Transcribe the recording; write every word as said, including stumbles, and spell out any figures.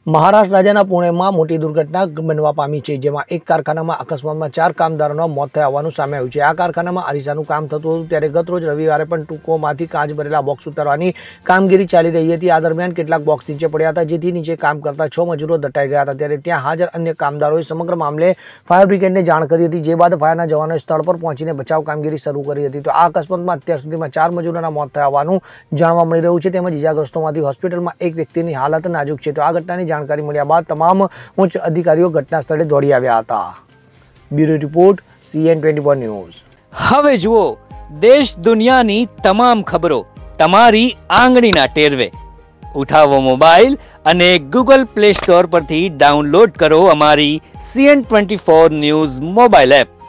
મહારાષ્ટ્ર રાજ્યના પુણેમાં મોટી દુર્ઘટના બનવા પામી છે, જેમાં એક કારખાનામાં અકસ્માતમાં ચાર કામદારોના મોત થયા હોવાનું સામે આવ્યું છે। આ કારખાનામાં અરીસાનું કામ થતું હતું, ત્યારે ગત રોજ રવિવારે પણ ટૂંકોમાંથી કાચ ભરેલા બોક્સ ઉતારવાની કામગીરી ચાલી રહી હતી। આ દરમિયાન કેટલાક બોક્સ નીચે પડ્યા હતા, જેથી નીચે કામ કરતા છ મજૂરો દટાઈ ગયા હતા। ત્યારે ત્યાં હાજર અન્ય કામદારોએ સમગ્ર મામલે ફાયર બ્રિગેડને જાણ કરી હતી, જે બાદ ફાયરના જવાનોએ સ્થળ પર પહોંચીને બચાવ કામગીરી શરૂ કરી હતી। તો આ અકસ્માતમાં અત્યાર સુધીમાં ચાર મજૂરોના મોત થયા હોવાનું જાણવા મળી રહ્યું છે, તેમજ ઇજાગ્રસ્તોમાંથી હોસ્પિટલમાં એક વ્યક્તિની હાલત નાજુક છે। તો આ ઘટનાની જાણકારી મળ્યા બાદ તમામ ઉચ્ચ અધિકારીઓ ઘટના સ્થળે દોડી આવ્યા હતા। Bureau report CN twenty four news. હવે જુઓ દેશ દુનિયાની તમામ ખબરો તમારી આંગળીના ટેરવે। ઉઠાવો મોબાઈલ અને ગૂગલ પ્લે સ્ટોર પરથી ડાઉનલોડ કરો અમારી CN twenty four news mobile app.